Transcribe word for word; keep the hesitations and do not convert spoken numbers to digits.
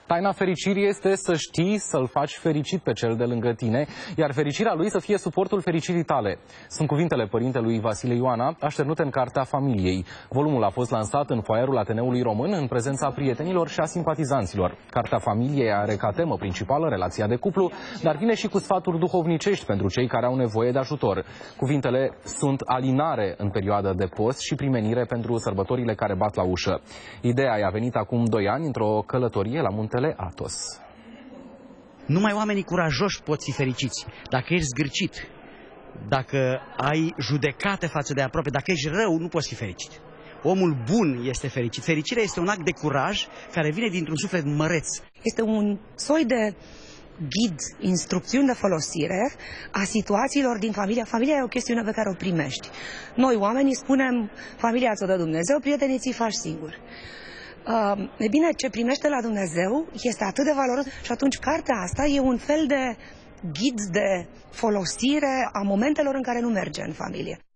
Taina fericirii este să știi să-l faci fericit pe cel de lângă tine, iar fericirea lui să fie suportul fericirii tale. Sunt cuvintele părintelui Vasile Ioana, așternute în Cartea Familiei. Volumul a fost lansat în foaierul Ateneului Român, în prezența prietenilor și a simpatizanților. Cartea Familiei are ca temă principală relația de cuplu, dar vine și cu sfaturi duhovnicești pentru cei care au nevoie de ajutor. Cuvintele sunt alinare în perioada de post și primenire pentru sărbătorile care bat la ușă. Ideea i-a venit acum doi ani într-o călătorie la muntele Athos. Numai oamenii curajoși pot fi fericiți. Dacă ești zgârcit, dacă ai judecate față de aproape, dacă ești rău, nu poți fi fericit. Omul bun este fericit. Fericirea este un act de curaj care vine dintr-un suflet măreț. Este un soi de ghid, instrucțiuni de folosire a situațiilor din familia. Familia e o chestiune pe care o primești. Noi, oamenii, spunem, familia ți-o dă Dumnezeu, prietenii ți-i faci singuri. Uh, e bine, ce primește la Dumnezeu este atât de valoros și atunci cartea asta e un fel de ghid de folosire a momentelor în care nu merge în familie.